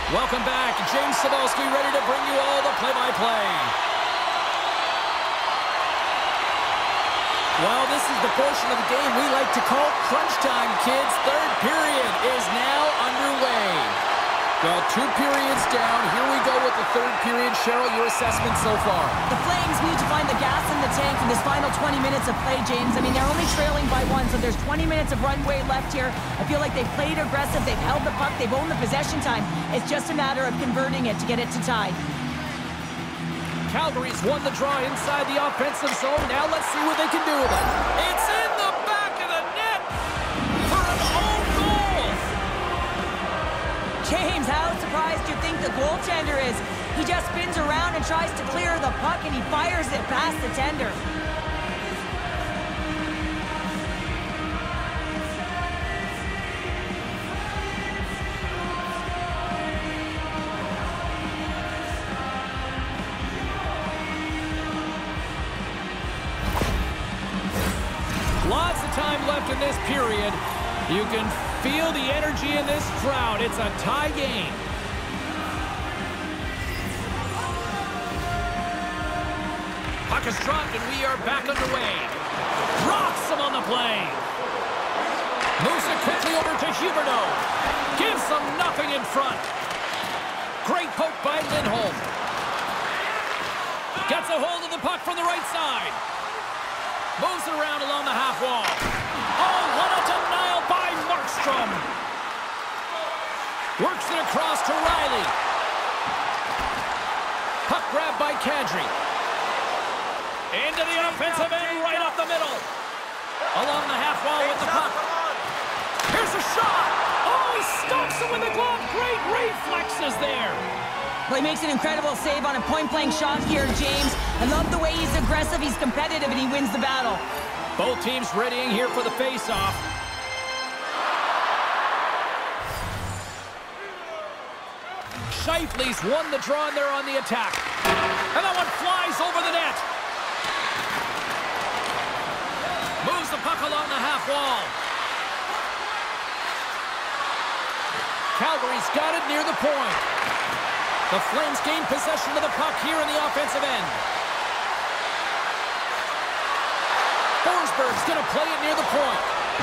Welcome back. James Cebulski ready to bring you all the play-by-play. Well, this is the portion of the game we like to call crunch time, kids. Third period is now underway. Well, 2 periods down. Here we go with the third period. Cheryl, your assessment so far? The Flames need to find the gas in the tank in this final 20 minutes of play, James. I mean, they're only trailing by 1, so there's 20 minutes of runway left here. I feel like they've played aggressive, they've held the puck, they've owned the possession time. It's just a matter of converting it to get it to tie. Calgary's won the draw inside the offensive zone. Now let's see what they can do with it. It's in the back of the net for an own goal. James, how surprised do you think the goaltender is? He just spins around and tries to clear the puck, and he fires it past the tender. Lots of time left in this period. You can feel the energy in this crowd. It's a tie game. Puck is dropped and we are back underway. Rocks him on the play. Moves it quickly over to Huberdeau. Gives them nothing in front. Great poke by Lindholm. Gets a hold of the puck from the right side. Moves it around along the half wall. Oh, what a denial by Markstrom. Works it across to Riley. Puck grab by Kadri. Into the offensive end, right up the middle. Along the half wall with the puck. Here's a shot. Oh, he stops it with the glove. Great reflexes there. Well, he makes an incredible save on a point-blank shot here, James. I love the way he's aggressive, he's competitive, and he wins the battle. Both teams readying here for the face-off. Scheifele's won the draw, and they're on the attack. And that one flies over the net. Moves the puck along the half wall. Calgary's got it near the point. The Flames gain possession of the puck here in the offensive end. Forsberg's going to play it near the point.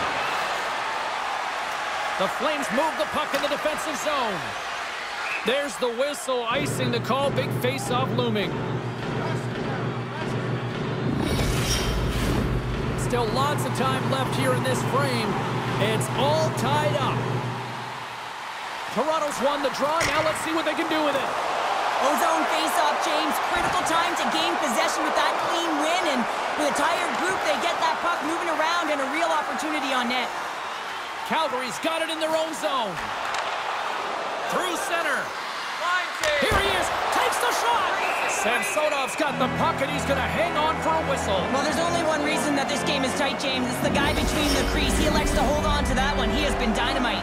The Flames move the puck in the defensive zone. There's the whistle, icing the call. Big face-off looming. Still lots of time left here in this frame. It's all tied up. Toronto's won the draw. Now let's see what they can do with it. Ozone face-off, James. Critical time to gain possession with that clean win. And with a tired group, they get that puck moving around and a real opportunity on net. Calgary's got it in their own zone. Through center. Here he is. Takes the shot. Samsonov's got the puck, and he's going to hang on for a whistle. Well, there's only one reason that this game is tight, James. It's the guy between the crease. He elects to hold on to that one. He has been dynamite.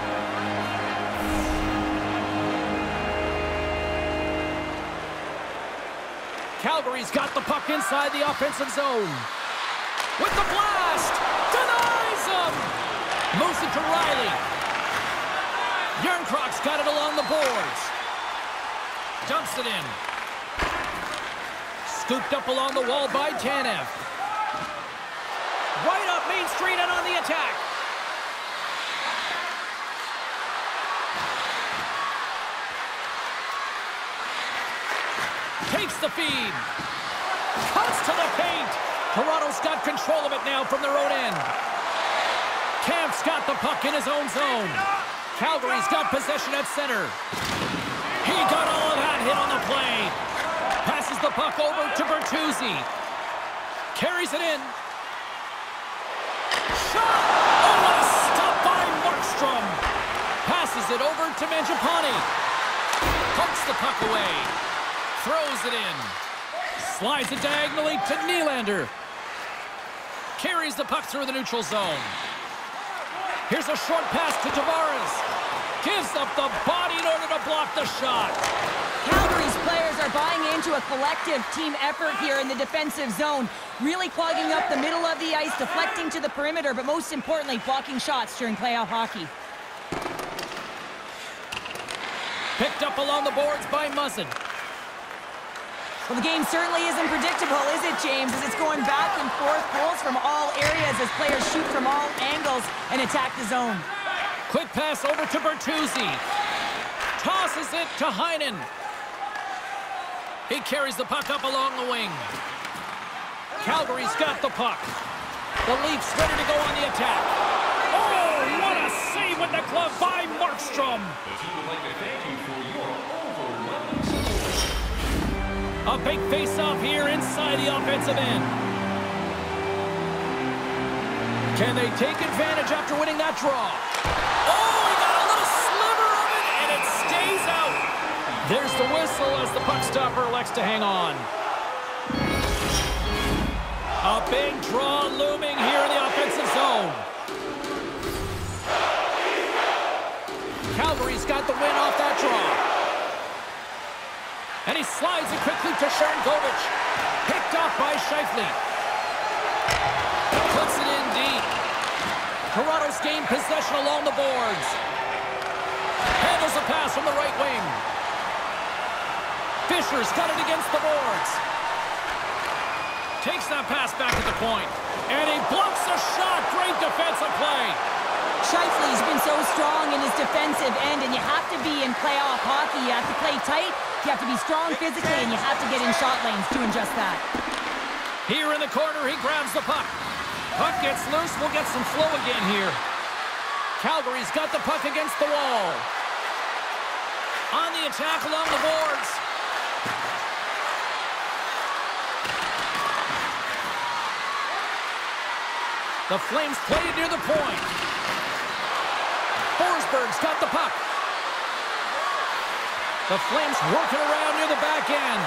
Calgary's got the puck inside the offensive zone. With the blast! Denies him! Moves it to Riley. Järnkrok's got it along the boards. Dumps it in. Scooped up along the wall by Tanev. Right up Main Street and on the attack. Takes the feed. Cuts to the paint. Toronto's got control of it now from their own end. Kampf's got the puck in his own zone. Calgary's got possession at center. He got all of that hit on the play. Passes the puck over to Bertuzzi. Carries it in. Shot! Oh, what a stop by Markstrom. Passes it over to Mangiapane. Pokes the puck away. Throws it in. Slides it diagonally to Nylander. Carries the puck through the neutral zone. Here's a short pass to Tavares. Gives up the body in order to block the shot. Calgary's players are buying into a collective team effort here in the defensive zone. Really clogging up the middle of the ice, deflecting to the perimeter, but most importantly, blocking shots during playoff hockey. Picked up along the boards by Muzzin. Well, the game certainly isn't predictable, is it, James? As it's going back and forth, goals from all areas as players shoot from all angles and attack the zone. Quick pass over to Bertuzzi. Tosses it to Heinen. He carries the puck up along the wing. Calgary's got the puck. The Leafs ready to go on the attack. Oh, what a save with the glove by Markstrom. A big face-off here inside the offensive end. Can they take advantage after winning that draw? Oh, he got a little sliver of it, and it stays out. There's the whistle as the puck stopper elects to hang on. A big draw looming here in the offensive zone. Calgary's got the win off that draw. And he slides it quickly to Sharangovich. Picked off by Scheifele. Puts it in deep. Toronto's gained possession along the boards. Handles a pass from the right wing. Fisher's got it against the boards. Takes that pass back to the point. And he blocks a shot. Great defensive play. Scheifele's been so strong in his defensive end, and you have to be in playoff hockey. You have to play tight, you have to be strong physically, and you have to get in shot lanes doing just that. Here in the corner, he grabs the puck. Puck gets loose. We'll get some flow again here. Calgary's got the puck against the wall. On the attack along the boards. The Flames play it near the point. Forsberg's got the puck. The Flames working around near the back end.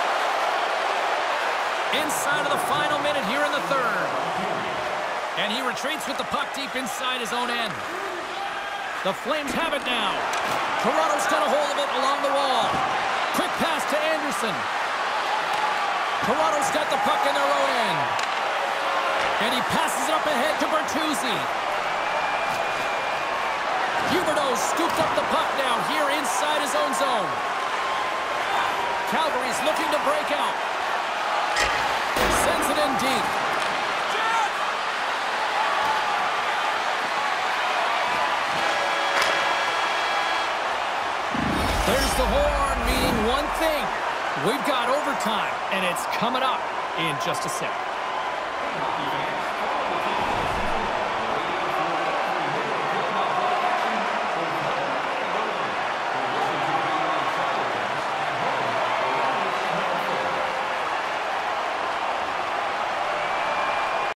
Inside of the final minute here in the third. And he retreats with the puck deep inside his own end. The Flames have it now. Toronto's got a hold of it along the wall. Quick pass to Anderson. Toronto's got the puck in their own end. And he passes it up ahead to Bertuzzi. Huberdeau's scooped up the puck now here inside his own zone. Calgary's looking to break out. Sends it in deep. There's the horn, meaning one thing. We've got overtime, and it's coming up in just a sec.